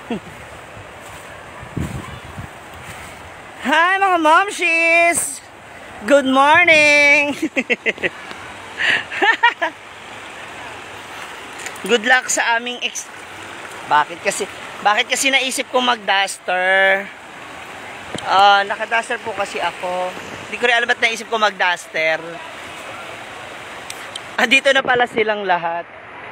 Hi mga momshies! Good morning! Good luck sa aming Bakit kasi naisip ko mag-duster? Naka-duster po kasi ako. Hindi ko rin alam ba't naisip ko mag-duster. Dito na pala silang lahat.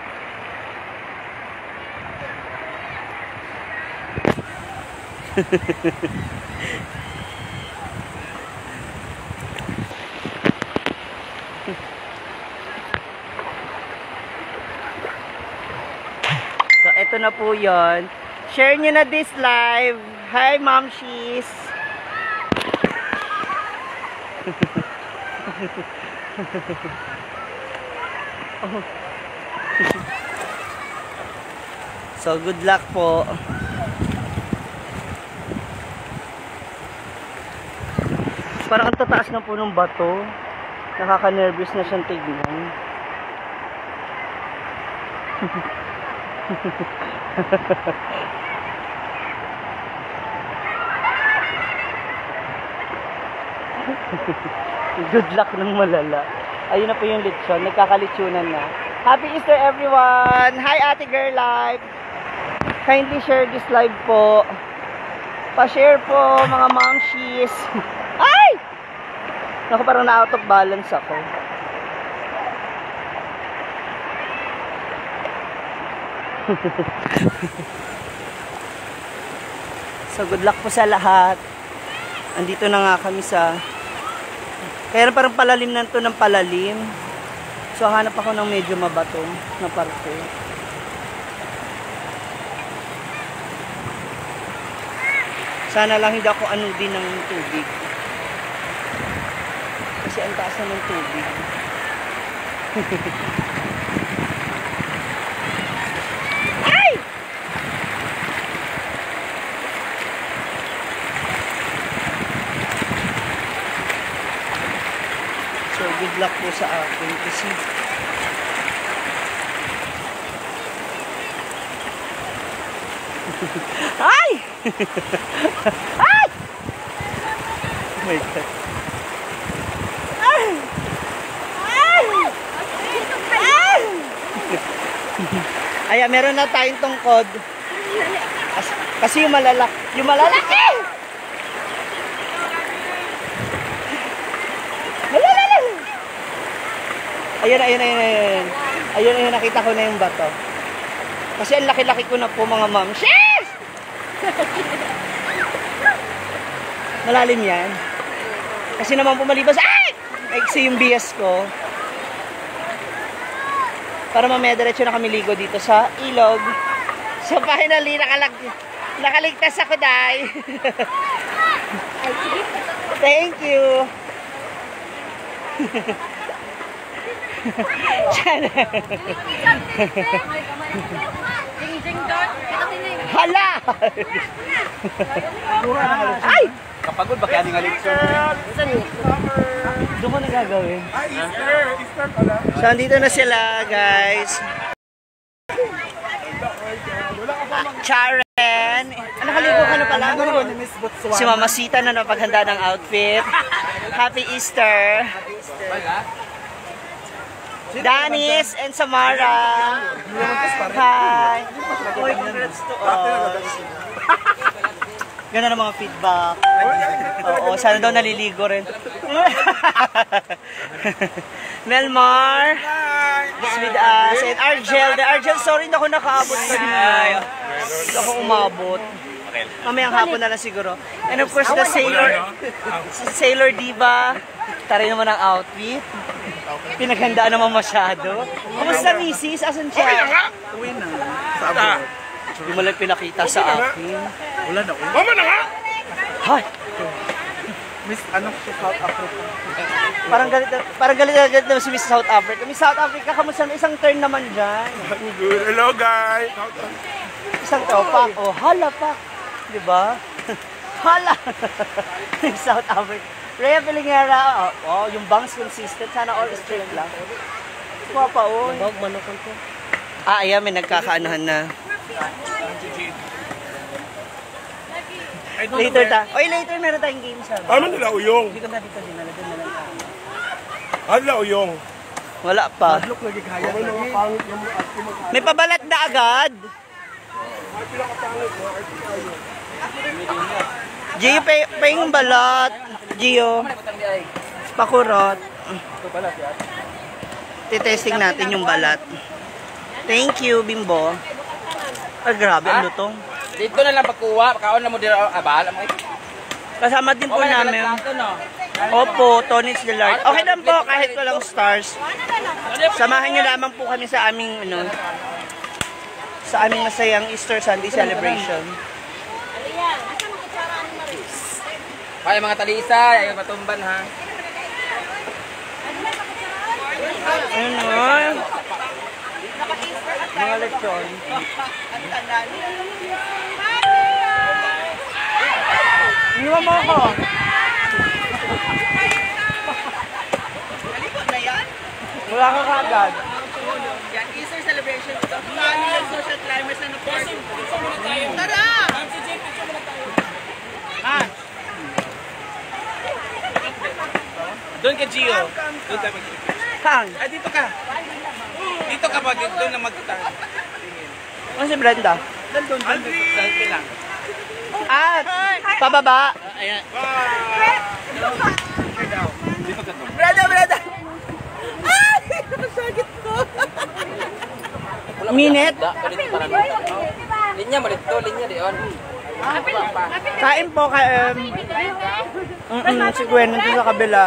So, eto na po yon. Share nyo na this live. Hi, momshies. So, good luck po. Parang ang tataas na po ng bato. Nakaka-nervous na siyang tignan. Good luck ng malala. Ayun na po yung lechon. Nagkakalitsunan na. Happy Easter everyone! Hi Ate Girl Live! Kindly share this live po. Pa-share po mga momshies. Ay! Naku, parang na-out of balance ako. So good luck po sa lahat. Andito na nga kami sa... Kaya parang palalim na ito ng palalim. So hanap ako ng medyo mabato na parte. Sana lang hindi ako anudin ng tubig. Kasi ang taas na ng tubig. Ay! So good luck po sa akin kasi ay! Ay! Oh my God. Ay! Ay! Ay! Ayan, meron na tayong tungkod. Kasi yung malalaki! Ayun, nakita ko na yung bato. Kasi ang laki-laki ko na po mga momshies! Malalim yan. Kasi naman pumalibas. Ay! Naiksi yung bias ko. Para mamaya diretso na kami ligo dito sa ilog. So finally, nakaligtas ako, Day. Thank you. Hala! Ay! Kapagod ba kaya ni Alexor? Doon ko na gagawin. Easter pala. So, andito na sila, guys. Charen. Nakaligo ka na pala? Si Mama Sita na napaghanda ng outfit. Happy Easter. Danis and Samara. Hi. Uy, congrats to all. Ganda ng mga feedback. Oo, sana daw naliligo rin. Melmar is with us. And Argel. Argel, sorry na ako nakaabot pa rin. Hindi ako umabot. Mamayang hapon na lang siguro. And of course, the Sailor Diva. Taray naman ang outfit. Pinaghandaan naman masyado. Kamusta, Mrs.? Asan siya? Uwi na. Sa abroad. Hindi mo lang pinakita sa akin. Wala na. Mama na nga! Hay! Miss, ano sa South Africa? Parang galit naman si Miss South Africa. Miss South Africa, kamusta? Isang turn naman dyan. Good. Hello, guys. Isang topak. Oh, hala pa. Diba? Hala! Miss South Africa. Rhea Pilingera. Oh, yung bangs consistent. Sana all straight lang. Kuha pa, oh. Manokon ko. Ayan, may nagkakaanohan na. Later ta. Oy, later meron tayong game sa. Ano nila uyong? Dito na dito dinala din na lang. Ano nila uyong? Wala pa. Look lagi kaya. Mga pangit yung arte mo. May pabalat na agad. Ay pinakapangit mo arte kayo. Gio, payong balat. Gio. Pakurot. Ito pala siya. Titesting natin yung balat. Thank you, Bimbo. Ay, grabe, ang lutong. Dito na lang pagkuha, pagkaon na mo dito, bahala mo. Kasama din po namin. Opo, Tony's Deluxe. Okay lang po, kahit walang stars. Samahan niyo lamang po kami sa aming, sa aming masayang Easter Sunday celebration. Kaya mga talisa, ayaw matumban ha. Ayun, mga lechon. Iniwan mo ako. Wala ka kagad. Yan, Easter celebration. Family and social climbers na na-party. Tara! Doon ka, Gio. Doon ka. Saan? Ay, dito ka. Dito ka ba? Doon na magkita. Ano si Brenda? Doon. Selfie lang. Ah, pababa. Ayan. Breda! Ay! Nasagit ko! Minute. Linya mo dito, linya diyon. Kain po ka, si Gwen nandun sa kabila.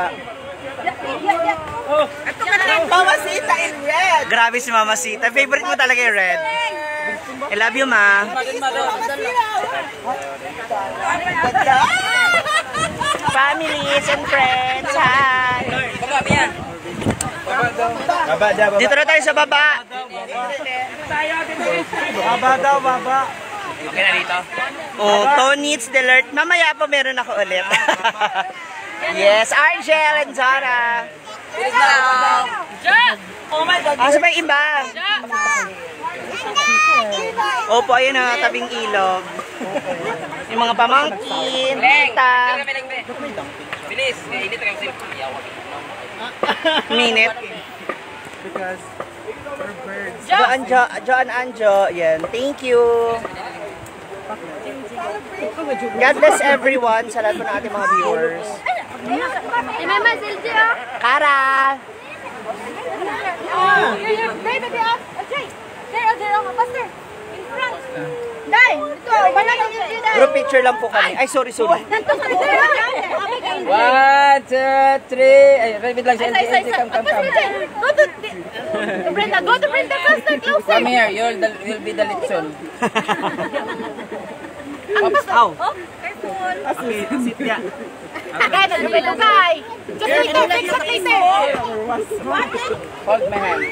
Ito ka na Mamasita in red! Grabe si Mama Sita. Favorite mo talaga yung red. I love you, Ma. Families and friends, hi! Dito na tayo sa baba. Baba. Okay na dito. Oh, Tony's Deluxe. Mamaya po meron ako ulit. Yes, Argel and Zara. Oh my God! Asa ba yung iba? Opo, ayun na, tabing ilog. Yung mga pamangkin, tita. Bilis, init ka kasi. Minute. Because we're birds. John Anjo. Yan, thank you. God bless everyone sa lahat po ng ating mga viewers. Kara! Group picture lang po kami. Ay, sorry. 1, 2, 3. Ay, repeat lang siya. Come. Go to Brenda faster, closer. Come here, you'll be the litson. Oops, ow. Careful. Sit niya. Agay, nagdugay. Just later, fix later. Hold my hand.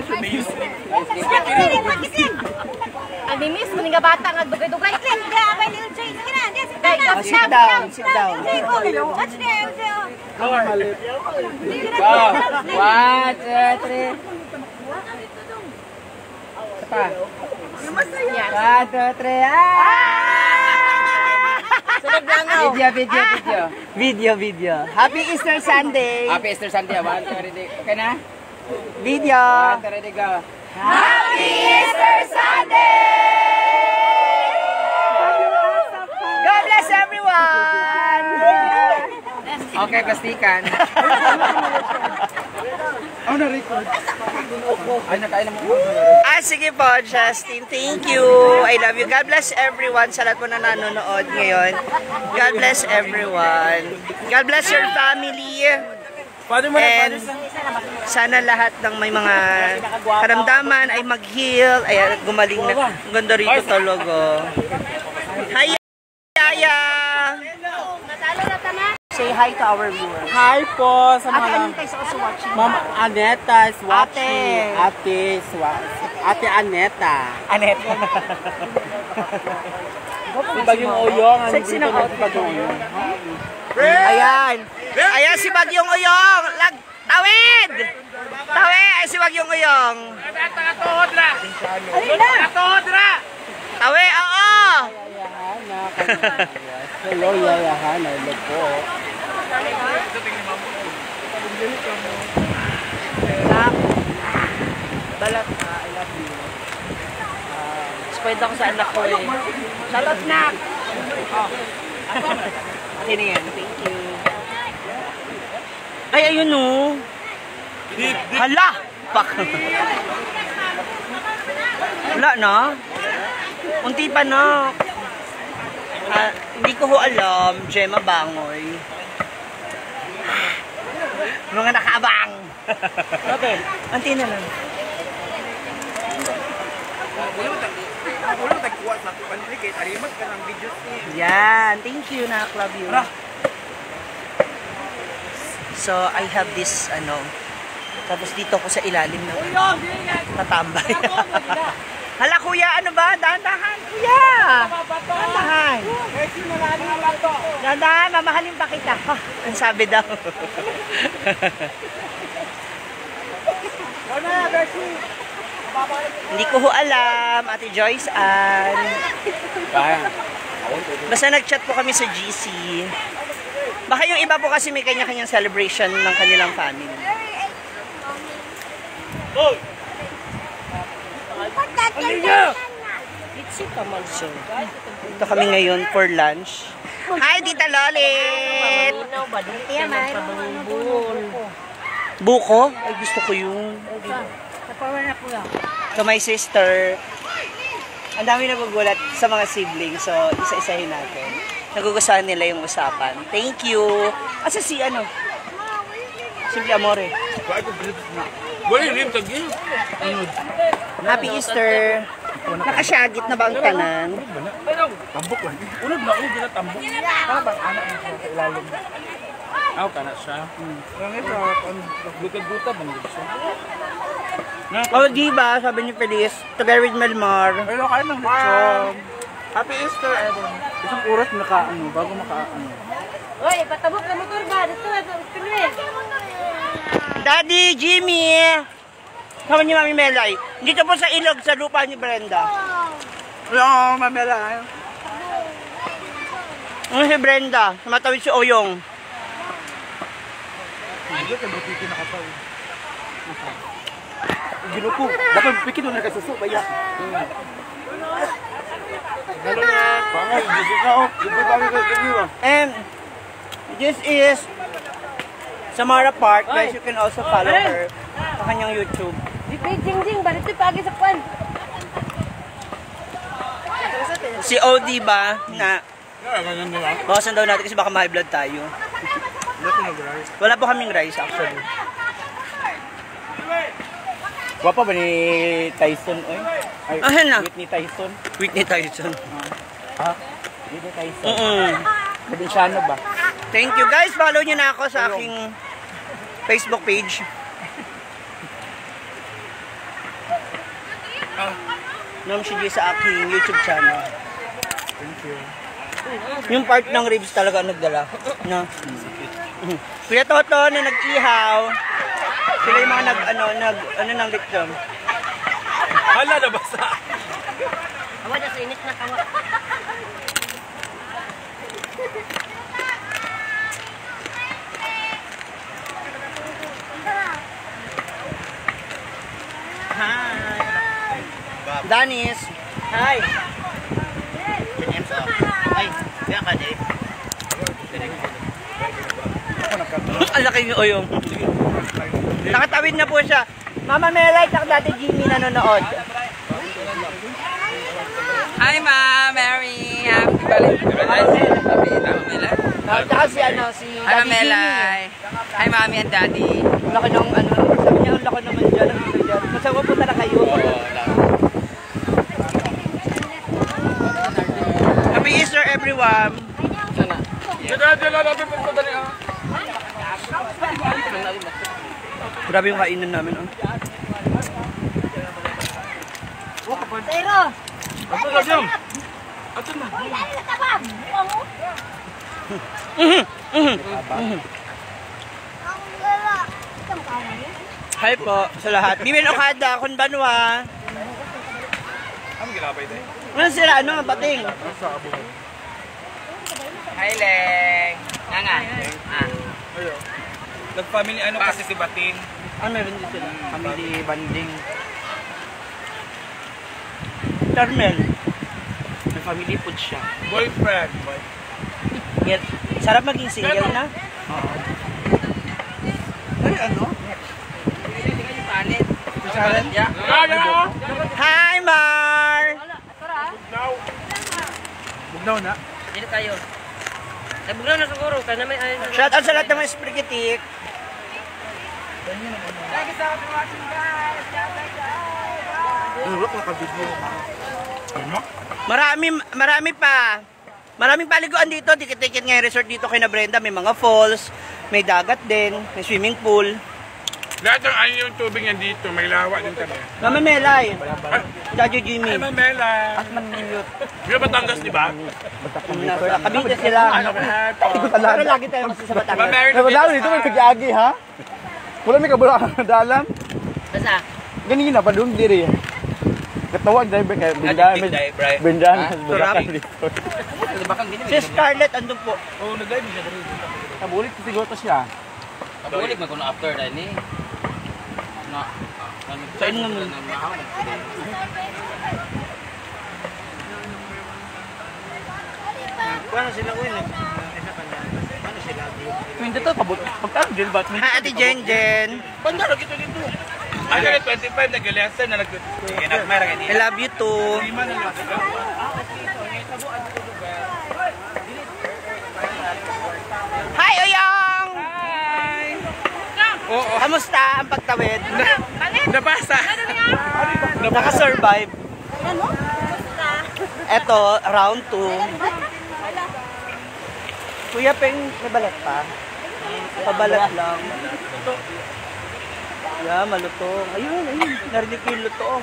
Ang bimis, maning nga bata nga dugay-dugay. Sit down. Touch there. Go. 1, 2, 3. Pa. 1, 2, 3. Video. Happy Easter Sunday. Happy Easter Sunday. 1, 2, ready. Okay na? Video. 1, 2, ready, go. Happy Easter Sunday! God bless everyone! Okay, plastikan. Ako na-record. Ay, nakain mo. Sige po, Justin. Thank you. I love you. God bless everyone sa lahat po na nanonood ngayon. God bless everyone. God bless your family. And sana lahat ng may mga karamdaman ay mag-heal. Ay, gumaling na. Ang ganda rito talaga. Hi, Yaya! Say hi to our viewers. Hi po sa Ate mga... Anita is also watching. Ma'am Aneta is watching. Ate Aneta. Aneta. Si Bagyong Oyong. Sexy na Si Bagyong Oyong. Ayan. Ayan si Bagyong Uyong. Tawid! Ay si Bagyong Uyong. Tawi, oo! Hello, yayahan. Hello po. Nak, balat na, I love you. Spoiled ako sa anak ko eh. Shoutout, Nak! Sino yan? Thank you. Ay, ayun o. Hala! Pak! Wala na. Unti pa na. Hindi ko ho alam. Gemma Bangoy. Mga nakabang! Okay. Unti na lang. Yan. Thank you, Nak. Love you. So, I have this, tapos dito ko sa ilalim ng tatambay. Hala, kuya, ano ba? Dahan-dahan, kuya! Dahan-dahan. Dahan-dahan, mamahalin pa kita. Ang sabi daw. Hindi ko ho alam, Ate Joyce Ann. Basta nag-chat po kami sa GC. Baka yung iba po kasi may kanya-kanyang celebration ng kanilang family. Oh! Ito kami ngayon for lunch. Hi, Tita Lolit! Buko? Ay, gusto ko yun. So, my sister, ang dami nagugulat sa mga siblings. So, isa-isahin natin. Nagugustuhan nila yung usapan. Thank you. Asa si Simple Amore. Happy Easter. Nakasyagit na ba ang tanan? Tambok lang. Unod na ulit na tambok. Para bang anak mo sa ilalim. Aw, kana siya. Ang ito, gutad-gutad ba nito siya? Oh, diba? Sabi ni Feliz, together with Melmar. Pero kayo ng lechon. Happy Easter, Evan. Isang oras bago makaano. Oy, patabok na motor ba? Dito na, pinuwi. Daddy, Jimmy! Sama ni Mami Melay. Dito po sa ilog, sa lupa ni Brenda. Hello, Mamela. Ano si Brenda? Matawid si Oyong. Hindi ka butiti nakatawid. Ginuko. Dapat pikin doon nagkasuso, baya. And this is Samara Park. Guys, you can also follow her sa kanyang YouTube. Di Jing, balik ito pagi sa kwan. Si OD ba na bawasan daw natin kasi baka ma-high blood tayo. Wala po kaming rice actually. Wapa ba ni Tyson? Ay, na. Whitney Tyson. Whitney Tyson. Ha? Whitney Tyson. Provinciano ba? Thank you guys. Follow nyo na ako sa aking Facebook page. Nom si G sa aking YouTube channel. Thank you. Yung part ng ribs talaga nagdala. No? Kuya Toto na nag-ihaw. Sila yung mga ng lechon. Hala na basa. Awa na sa init na kawa. Hi. Danis. Hi. Ay, kaya ka, Dave. Ang laki yung oyong. Nakatawid na po siya. Mama Melay, tak dati Jimmy nanonood. Hi, Ma! Mary! Happy Valentine's Day! Tsaka si Hi, Daddy Jimmy. Melay! Hi, Mami and Daddy! Ang laki ng sabi niya, ang laki naman dyan. Masawa punta na kayo. Happy Easter, everyone! Grabe yung kainan namin. Pero! Hi po sa lahat. Bimin Okada, Konbanwa. Ano sila? Bating? Hi, Leng. Nga. Nag-family ano kasi si Bating. Meron din sila. Family banding. Carmel. May family food siya. Boyfriend. Yan. Sarap maging single na. Ay, ano? Hi, Mar! Bugnaw na. Dito tayo. Ay, bugnaw na siguro. Kaya may ayun. Shout out sa lahat ng mga sprigitik. Look, naka-video. Ano? Marami pa. Maraming paliguan dito. Dikit-dikit nga yung resort dito kay na Brenda. May mga falls, may dagat din, may swimming pool. Lahat ng ayun yung tubig yan dito. May lawa din kami. Mama Melay. Dadyo Jimmy. Ay, Mamela. At Maniyot. Yung Batangas, di ba? Kabite sila. Pero lagi tayo kasi sa Batangas. Mamela. Madalo dito may pag-agi ha? Wala may kabula ka dalam. Basta. Ganyan na pa doon diri. Katawag driver kay Benda. Si Scarlett andun po. Oo, nag-live siya dito. Nabulit kasi goto siya. Kabulik mo kung after dahil ni. Na. Sa inyo mo. Paano sila ko yun? Paano sila? Hindi to kabut. Pagka din ba? Hi, Ate Jen Jen. Banda, nagkito dito. Ay, kaya 25 nag-lesson na I love you too. Hi, Oyong! Hi! Kamusta ang pagtawid? Nabasa. Naka-survive. Eto, round 2. Kuya Peng, may balat pa? Pabalat lang. Yeah, malutong. Ayun. Narinig ko yung lutong.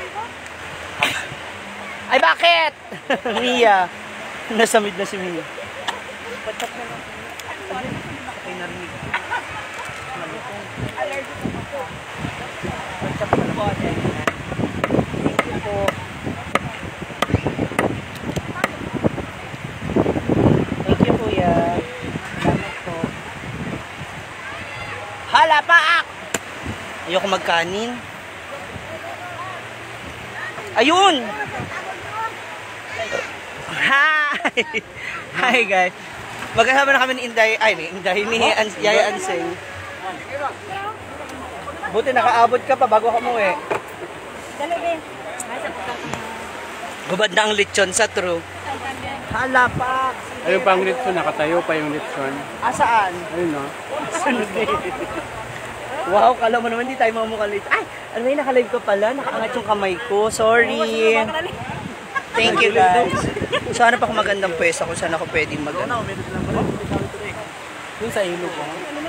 Ay, bakit? Mia. Nasamid na si Mia. Patak na lang. Ay, narinig. Malutong. Patak na lang po. Thank you po. Thank you, Kuya. Salamat po. Hala, paak! Ayoko magkanin. Ayun! Hi! Hi guys. Magkasama na kami ni Inday, ni Yaya Anseng. Buti nakaabot ka pa bago ka umuwi. Gubad na ang lechon sa true. Hala pa! Ayun pang litson, nakatayo pa yung litson. Saan? Ayun no. Wow, kala mo naman di tayo mamukhalit. Ay, ano yun, nakalive ko pala. Nakaangat yung kamay ko. Sorry. Thank you, guys. Sana pa kung magandang pwesto ko, sana ako pwedeng maganda. Doon sa ilo ko.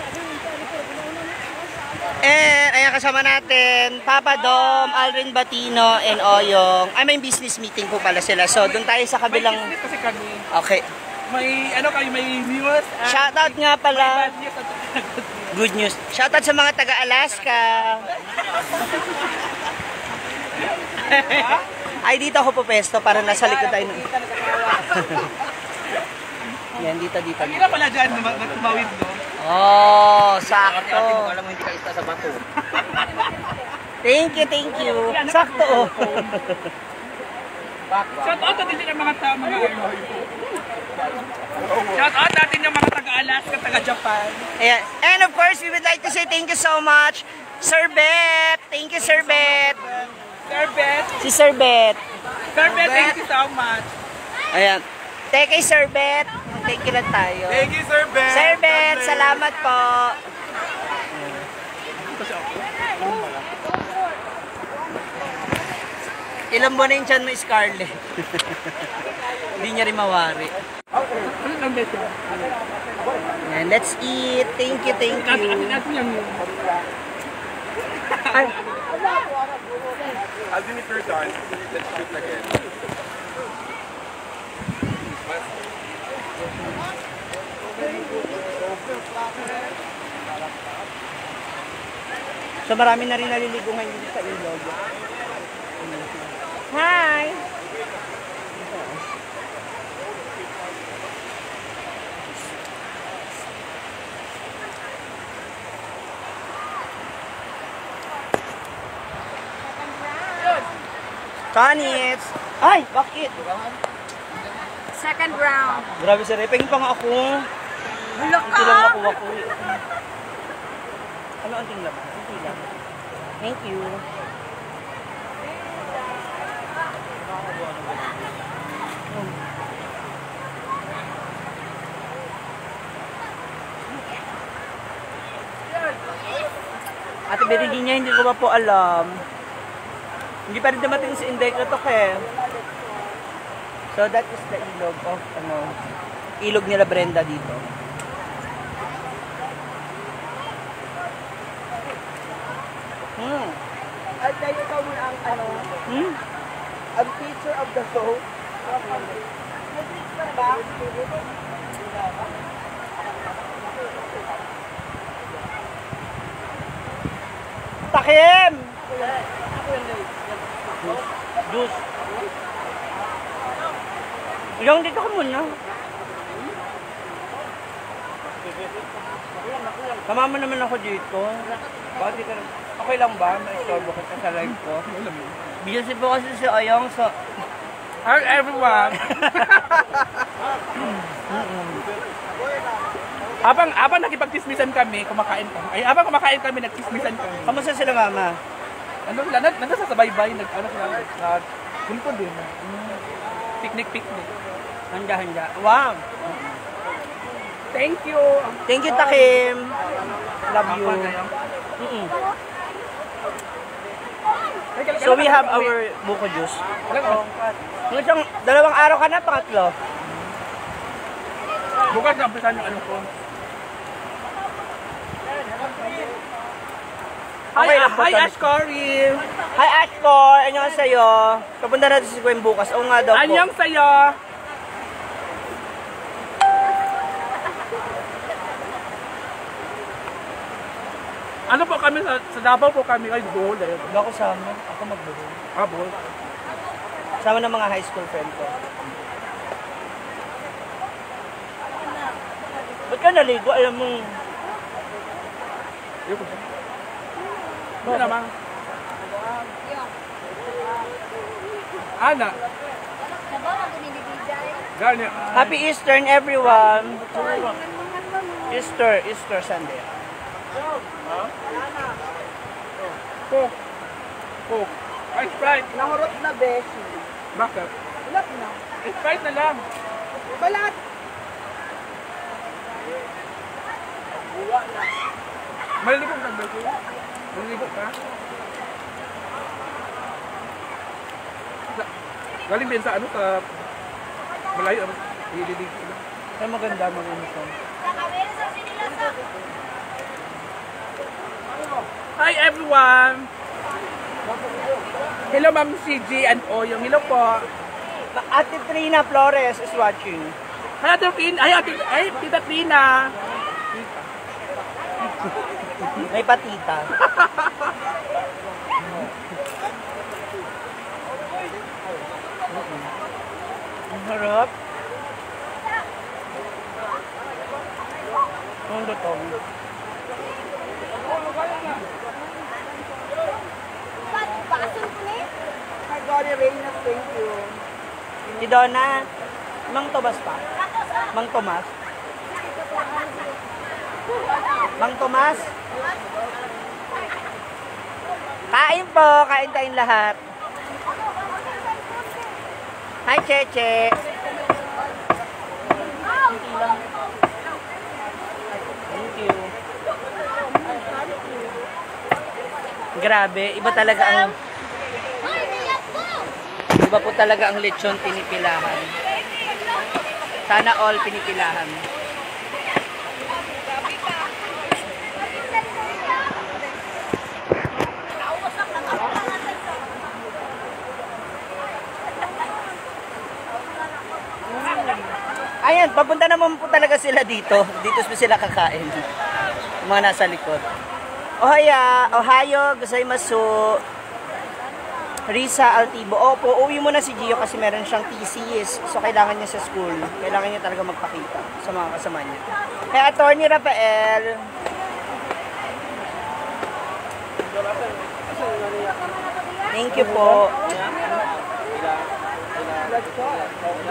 And, ayan kasama natin, Papa Dom, Alvin Batino, and Oyong. Ay, may business meeting po pala sila. So, doon tayo sa kabilang... Kasi kami, Okay. may news. Shoutout nga pala. Good news. Shoutout sa mga taga-Alaska. Ay, dito ako pupesto para nasa likod tayo. Yan, dito. Kira pala dyan, tumawid doon. Oh, sakto. Alam mo hindi ka isa sa bato. Thank you. Sakto. Shout out natin yung mga Shout out natin yung mga taga-Alaska, taga-Japan. Ayan. And of course, we would like to say thank you so much, Sir Bet. Thank you, Sir Bet. Sir Bet. Si Sir Bet. Sir Bet, thank you so much. Ayan. Thank you, Sir Bet. Thank you lang tayo. Thank you, Sir Bet. Sir Bet, salamat po. Ilang buwan na yung tiyan mo, Scarlett. Hindi niya rin mawari. And let's eat. Thank you. Ay. I'll do it third time. Let's shoot again. So marami na rin naliligo ngayon dito sa ilog. Hi! Tanits! Ay, bakit? Second round. Grabe si Repeng pa nga ako. Bulak Ito lang nakuha ko. Ano ang tingnan? Hindi lang. Thank you. Ate Virginia, hindi ko pa po alam. Hindi pa rin dumating si Inday ko to eh. So that is the ilog of ilog nila Brenda dito. At tayo ikaw muna ang ang feature of the show. May drinks ka na ba? Takim! Juice. Yung dito ka muna. Kamama naman ako dito. Bakit di ka okay lang ba? Maistorbo ka sa live ko. Busy po kasi si Ayong so... Hi everyone! Habang nakipagtismisan kami, kumakain kami. Ay, habang kumakain kami, nagtismisan kami. Kamusta sila mama? Ano sila? Nandun sa baybay, ano sila? Punto din. Picnic. Handa. Wow! Thank you! Thank you, Takim! Love you. So we have our buko juice. Isang dalawang araw ka na, pangatlo. Bukas na umpisan yung ano ko. Okay lang po. Hi, Ashkori! Hi, Ashkor! Annyeong sa'yo. Papunta natin si Gwen bukas. Oo nga daw po. Anyong sa'yo! Ano po kami sa Davao po kami ay Bohol eh. Hindi ako sama. Ako magbuhol. Bohol. Sama ng mga high school friend ko. Ba't ka naligo? Alam mo. Ano naman? Ana. Gani. Happy Easter everyone. Easter Sunday. Coke. Ay, Sprite. Nahurot na, Beshi. Bakit? Ulat na. Sprite na lang. Balat. Maliligo ka ba? Maliligo ka? Galing din sa ano sa malayo ano? Ililigo ka. Ay maganda mag-uniform. Hi everyone! Hello Ma'am CG and Oyong. Hello po. Ate Trina Flores is watching. Hi Ate Trina. Ay Tita Trina. May patita. Ang harap. Ang lutong. Margoria Reynas, thank you. Si Donna. Mang Tomas pa. Mang Tomas. Mang Tomas. Kain po. Kain tayong lahat. Hi, Cheche. Thank you. Grabe. Iba talaga ang... Iba po talaga ang lechon pinipilahan. Sana all pinipilahan. Ayan, papunta naman po talaga sila dito. Dito po sila kakain. Yung mga nasa likod. Ohio, gozaimasu. Risa Altibo. Opo, uwi mo na si Gio kasi meron siyang thesis. So, kailangan niya sa school. Kailangan niya talaga magpakita sa mga kasama niya. Kaya Attorney Rafael. Thank you po. red sauce.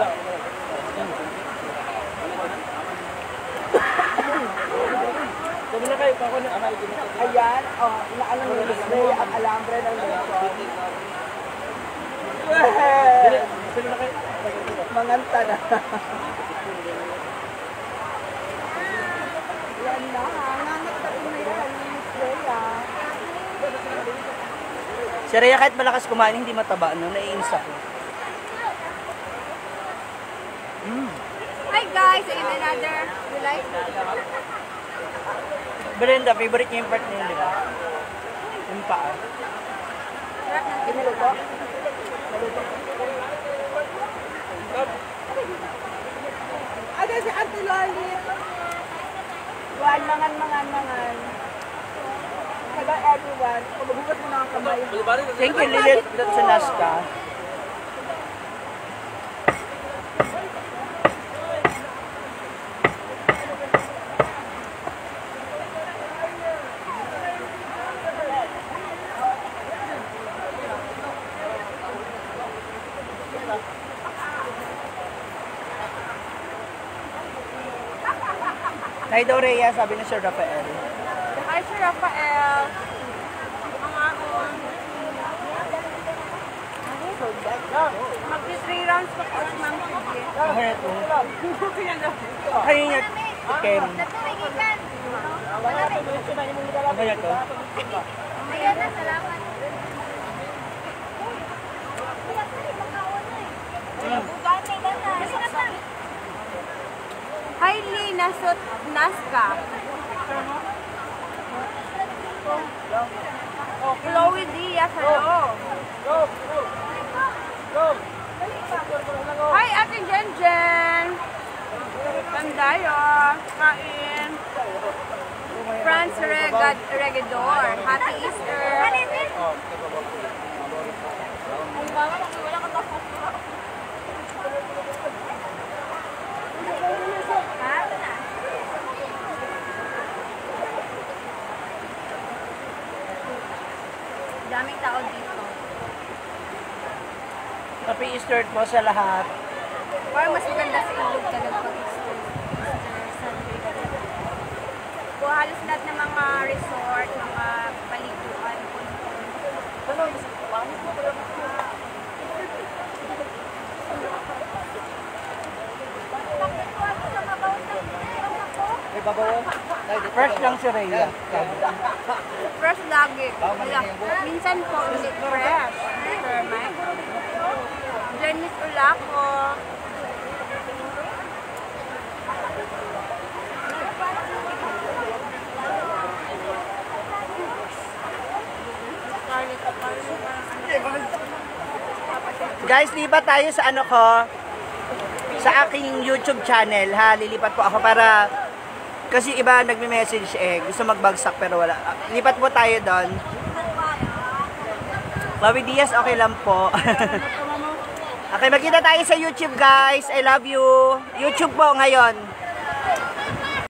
Sabi na kayo, kako na anay. Ayan, inaano ni display ang alambre ng red sauce. Sabi na kayo. Manganta na. Yan na, nangangat na yan ang display Si Rhea kahit malakas kumain, hindi mataba, no? Naiinis ako. Hi guys, again another. You like? Brenda, favorite niya yung part niya, di ba? Yung paa. Inaluto? Ano si Auntie Loli? Mangan. Hello everyone. Pagbubukat mo na ang kamay. Thank you, Lilith. That's a Nazca. Hi daw, Rhea, sabi ni Sir Rafael. Hi, Sir Rafael. Mag-3 rounds pa po si Ma'am Sige. Kaya ito. Kaya niya, Ken. Kaya ito. Ayan na, salamat. Hi, Lee. Nazca. Oh, Chloe Diaz. Hello. Hi, Ate Jen Jen. Pandayo. Kain. Franz Regidor. Happy Easter. Daming tao dito. Happy Easter po sa lahat. Parang mas maganda sa ilog talaga pag Easter Sunday. Po, halos lahat ng mga resort, mga paliguan. First lang si Rhea. Fresh lagi. Minsan po, hindi fresh. Sir Mike. Janice Ulaco. Guys, lipat tayo sa ano ko, sa aking YouTube channel, ha. Lilipat po ako para, kasi iba nagme-message gusto magbagsak pero wala. Lipat po tayo doon. Chloe Diaz, okay lang po. Okay, magkita tayo sa YouTube, guys. I love you. YouTube po ngayon.